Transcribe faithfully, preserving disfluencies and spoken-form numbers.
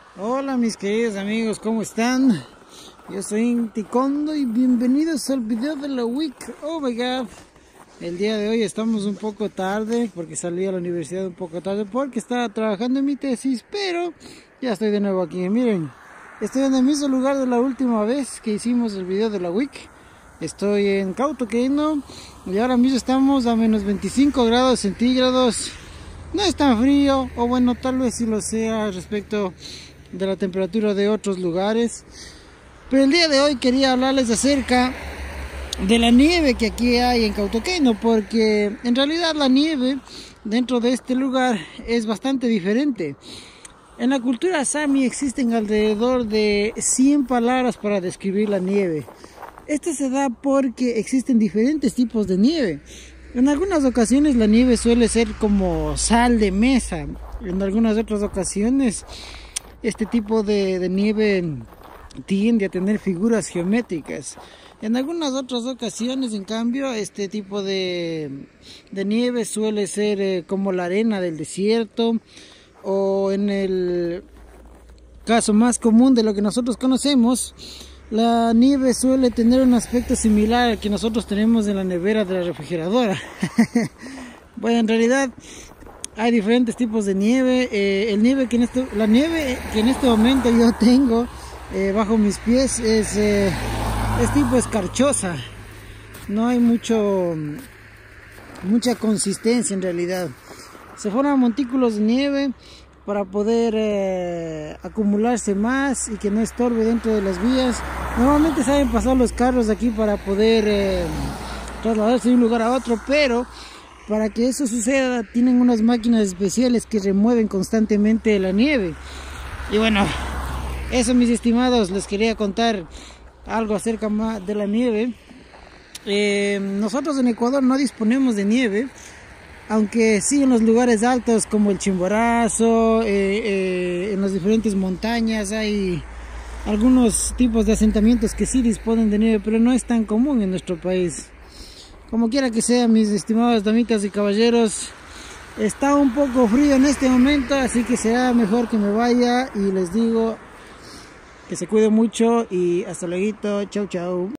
Hola mis queridos amigos, ¿cómo están? Yo soy Ticondo y bienvenidos al video de la week. Oh my god. El día de hoy estamos un poco tarde porque salí a la universidad un poco tarde porque estaba trabajando en mi tesis, pero ya estoy de nuevo aquí. Miren, estoy en el mismo lugar de la última vez que hicimos el video de la week. Estoy en Cautoqueino y ahora mismo estamos a menos veinticinco grados centígrados. No es tan frío, o bueno, tal vez sí lo sea respecto de la temperatura de otros lugares. Pero el día de hoy quería hablarles acerca de la nieve que aquí hay en Cautoqueino, porque en realidad la nieve dentro de este lugar es bastante diferente. En la cultura Sami existen alrededor de cien palabras para describir la nieve. Esto se da porque existen diferentes tipos de nieve. En algunas ocasiones la nieve suele ser como sal de mesa. En algunas otras ocasiones este tipo de, de nieve tiende a tener figuras geométricas. En algunas otras ocasiones, en cambio, este tipo de, de nieve suele ser eh, como la arena del desierto, o en el caso más común de lo que nosotros conocemos, la nieve suele tener un aspecto similar al que nosotros tenemos en la nevera de la refrigeradora. Bueno, en realidad hay diferentes tipos de nieve. Eh, el nieve que en este, la nieve que en este momento yo tengo eh, bajo mis pies es, eh, es tipo escarchosa. No hay mucho, mucha consistencia en realidad. Se forman montículos de nieve para poder eh, acumularse más y que no estorbe dentro de las vías. Normalmente saben pasar los carros aquí para poder eh, trasladarse de un lugar a otro, pero para que eso suceda tienen unas máquinas especiales que remueven constantemente la nieve. Y bueno, eso mis estimados, les quería contar algo acerca más de la nieve. Eh, nosotros en Ecuador no disponemos de nieve, aunque sí en los lugares altos como el Chimborazo, eh, eh, en las diferentes montañas hay algunos tipos de asentamientos que sí disponen de nieve, pero no es tan común en nuestro país. Como quiera que sea, mis estimadas damitas y caballeros, está un poco frío en este momento, así que será mejor que me vaya y les digo que se cuiden mucho y hasta luego. Chau chau.